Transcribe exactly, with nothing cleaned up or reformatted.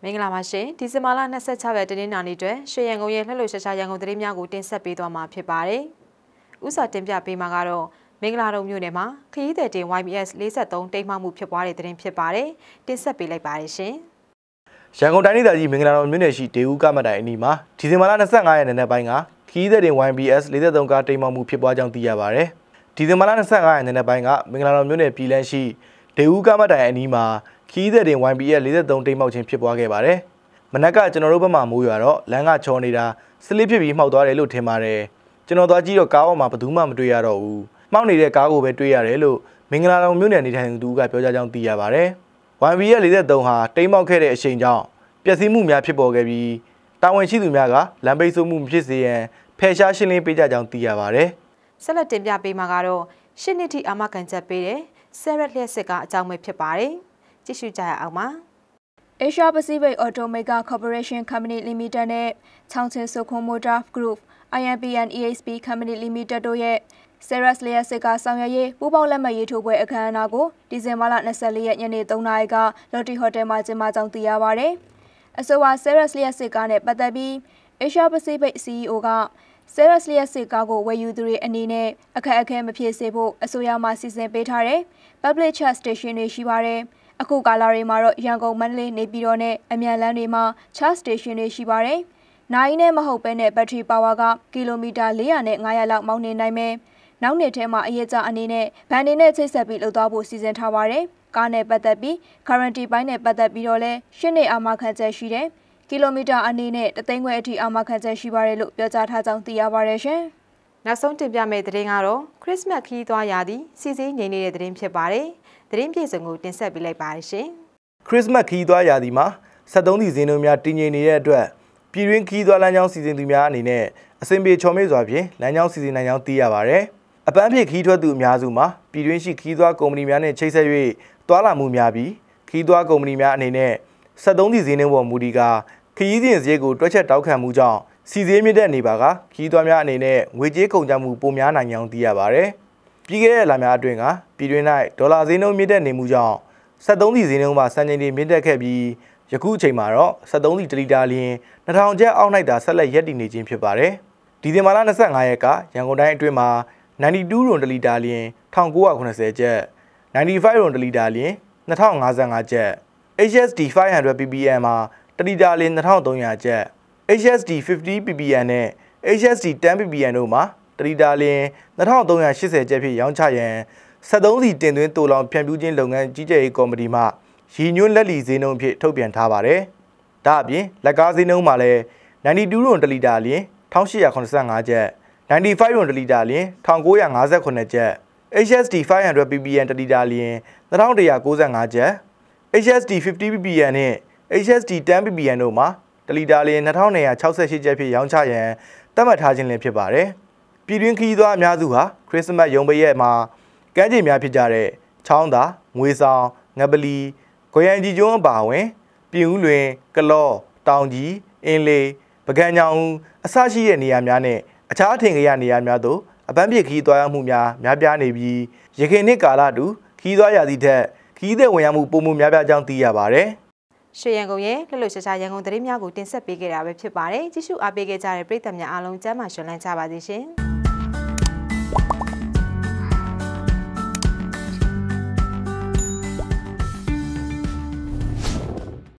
င်္ဂလာပါရှင်ဒီဇင်ဘာလ၂၆ရက်တနင်္လာနေ့အတွက်ရွှေရန်ကုန်ရဲ့လှလှရှားရှားရန်ကုန်သတင်းများကိုတင်ဆက်ပေးသွားမှာဖြစ်ပါတယ်။ဥစွာတင်ပြပေးမှာကတော့မင်္ဂလာတုံမြို့နယ်မှာခရီးသည်တင် Y B S ၄၃တိမ်မှမှုဖြစ်ပွားတဲ့သတင်းဖြစ်ပါတယ်။တင်ဆက်ပေးလိုက်ပါတယ်ရှင်။ရန်ကုန်တိုင်းဒေသကြီးမင်္ဂလာတုံမြို့နယ်ရှိဒေဦးကမတိုင်အနီးမှာဒီဇင်ဘာလ၂၅ရက်နေ့ပိုင်းကခရီးသည်တင် Y B S ၄၃ကားတိမ်မှမှုဖြစ်ပွားကြောင်းသိရပါတယ်။ဒီဇင်ဘာလ၂၅ရက်နေ့ပိုင်းကမင်္ဂလာတုံမြို့နယ်ပြည်လန်းရှိဒေဦးကမတိုင်အနီးမှာခီးတဲ့တင် Y B S ၄၃တိမ်မှောက်ခြင်းဖြစ်ပွားခဲ့ပါတယ်။မနက်ကကျွန်တော်တို့ဘက်မှာမိုးရွာတော့လမ်းကချောနေတာစလစ်ဖြစ်ပြီးမှောက်သွားတယ်လို့ထင်ပါတယ်။ကျွန်တော်သွားကြည့်တော့ကားပေါ်မှာဘယ်သူမှမတွေ့ရတော့ဘူး။မှောက်နေတဲ့ကားကိုပဲတွေ့ရတယ်လို့မင်္ဂလာတောင်မြို့နယ်နေထိုင်သူကပြောကြားကြောင်းသိရပါတယ်။ Y B S ၄၃ဟာတိမ်မှောက်ခဲ့တဲ့အချိန်ကြောင့်ပျက်စီးမှုများဖြစ်ပေါ်ခဲ့ပြီးတာဝန်ရှိသူများကလမ်းပိတ်ဆို့မှုမဖြစ်စေရန်ဖယ်ရှားရှင်းလင်းပေးကြကြောင်းသိရပါတယ်။ဆက်လက်တင်ပြပေးမှာကတော့ရှစ်နှစ်ထိအာမခံချက်ပေးတဲ့ဆယ်ရက်လျှက်စစ်ကအကြောင်းပဲဖြစ်ပါတယ်။ကြည့်ရှုကြရအောင်ပါ။ Asia Pacific Automaker Corporation Company Limited နဲ့ Chongqing Sukho Motor Group I M P N E X P Company Limited တို့ရဲ့ Series လျှက်စစ်ကဆောင်ရွက်ရေးပူးပေါင်းလက်မှတ်ရေးထိုးပွဲအခမ်းအနားကိုဒီဇင်ဘာလ၂၄ရက်ညနေ၃နာရီကလော်တီဟိုတယ်မှာကျင်းပကြောင်းသိရပါတယ်။အဆိုပါ Series လျှက်စစ်ကနဲ့ပတ်သက်ပြီး Asia Pacific C E O ကSeries လျှက်စစ်ကားကိုဝယ်ယူသူတွေအနေနဲ့အခက်အခဲမဖြစ်စေဖို့အစိုးရမှစီစဉ်ပေးထားတဲ့ Public Charge Station တွေရှိပါတယ်။အခုကာလတွေမှာတော့ရန်ကုန်မန္တလေးနေပြည်တော်နဲ့အမြန်လမ်းတွေမှာ Charge Station တွေရှိပါတယ်။နိုင်နဲ့မဟုတ်ဘဲနဲ့ဘက်ထရီပါဝါကကီလိုမီတာ၄၀၀နဲ့၅၀၀လောက်မောင်းနေနိုင်မယ်။နောက်နှစ်ထဲမှာအရေးကြအနေနဲ့ဗန်တွေနဲ့ချိတ်ဆက်ပြီးလှုပ်သွားဖို့စီစဉ်ထားပါတယ်။ကားနဲ့ပတ်သက်ပြီး Guarantee ပိုင်းနဲ့ပတ်သက်ပြီးတော့လဲရှင်းနေအာမခံချက်ရှိတယ်။ကီလိုမီတာအနေနဲ့တသိန်းခွဲအထိအာမခံချက်ရှိပါတယ်လို့ပြောကြားထားကြောင်းသိရပါတယ်ရှင်။နောက်ဆုံးတင်ပြမယ့်သတင်းကတော့ခရစ်စမတ်ခီးသွားရာသီစီစီငြိမ်နေတဲ့သတင်းဖြစ်ပါတယ်။သတင်းပြေဆုံးကိုတင်ဆက်ပေးလိုက်ပါတယ်ရှင်။ခရစ်စမတ်ခီးသွားရာသီမှာစက်သုံးသီးဈေးနှုန်းများတည်ငြိမ်နေတဲ့အတွက်ပြည်တွင်းခီးသွားလမ်းကြောင်းစီစဉ်သူများအနေနဲ့အဆင်ပြေချော်မေ့စွာဖြင့်လမ်းကြောင်းစီစဉ်နိုင်ကြောင်းသိရပါတယ်။အပန်းဖြေခီးထွက်သူအများစုမှာပြည်တွင်းရှိခီးသွားကုမ္ပဏီများနဲ့ချိတ်ဆက်၍သွားလာမှုများပြီးခီးသွားကုမ္ပဏီများအနေနဲ့စက်သုံးသီးဈေးနှုန်းပေါ်မူတည်ကာခရီးစဉ်ဈေးကိုတွက်ချက်တောက်ခံမှုကြောင့်စီဈေးမြင့်တဲ့နေပါကခီးသွားများအနေနဲ့ငွေကြေးကုန်ကျမှုပိုများနိုင်ကြောင်းသိရပါတယ်။ပြီးခဲ့တဲ့လများအတွင်းကပြည်တွင်း၌ဒေါ်လာဈေးနှုန်းမြင့်တက်နေမှုကြောင့်စက်သုံးသီးဈေးနှုန်းမှာစံချိန်တွေမြင့်တက်ခဲ့ပြီးယခုအချိန်မှာတော့စက်သုံးသီးတစ်လီတာလျှင်နှစ်ထောင်ကျပ်အောက်၌သာဆက်လက်ရပ်တည်နေခြင်းဖြစ်ပါတယ်။ဒီဇင်ဘာလ၂၅ရက်ကရန်ကုန်တိုင်းအတွင်းမှာနိုင်တီတူးရွန်တစ်လီတာလျှင်၁၉၇၀ကျပ်နိုင်တီဖိုင်ရွန်တစ်လီတာလျှင်၂၀၅၅ကျပ် H S D ၅၀၀ P P M မှာတစ်လီတာလျှင်၂၃၀၀ကျပ် H S D ၅၀ P P M နဲ့ H S D ၁၀ P P M တို့မှာတစ်လီတာလျှင်၂၃၈၀ကျပ်ဖြင့်ရောင်းချရန်စက်သုံးစီတင်သွင်းတိုးလောင်ဖြန့်ဖြူးခြင်းလုပ်ငန်းကြီးကြပ်ရေးကော်မတီမှရည်ညွှန်းလက်လီဈေးနှုန်းဖြင့်ထုတ်ပြန်ထားပါတယ်။ဒါအပြင်လက်ကားဈေးနှုန်းမှာလည်းနိုင်တီတူးရွန်တစ်လီတာလျှင်၁၈၇၅ကျပ်နိုင်တီဖိုင်ရွန်တစ်လီတာလျှင်၁၉၅၇ကျပ် H S D ၅၀၀ P P M တစ်လီတာလျှင်၂၁၉၅ကျပ် H S D ၅၀ P P M နဲ့ H S D ၁၀ P P M တို့မှာတစ်လီတာလျှင်၂၂၆၈ကျပ်ဖြင့်ရောင်းချရန်သတ်မှတ်ထားခြင်းလည်းဖြစ်ပါတယ်။ပြည်တွင်းခရီးသွားအများစုဟာခရစ်စမတ်ရုံပရက်မှာကမ်းခြေများဖြစ်ကြတဲ့ချောင်းသာငွေဆောင်ငပလီကိုရန်ကြီးကျွန်းအပါအဝင်ပြည်ဦးလွင်ကလော့တောင်ကြီးအင်းလေးပကံညောင်အစရှိတဲ့နေရာများနဲ့အခြားထင်ကြရနေရာများသို့အပန်းဖြေခရီးသွားရမှုများများပြားနေပြီးရခိုင်နှစ်ကာလတူခရီးသွားရာသီထက်ခရီးသည်ဝင်ရောက်မှုပုံမှုများပြားကြောင်းသိရပါတယ်။ရွှေရန်ကုန်ရဲ့လှလှရှားရှားရန်ကုန်သတင်းများကိုတင်ဆက်ပေးခဲ့တာပဲဖြစ်ပါတယ်။ကြည့်ရှုအားပေးခဲ့ကြတဲ့ပရိသတ်များအားလုံးကျမ်းမာရှင်လန်းကြပါစေရှင်။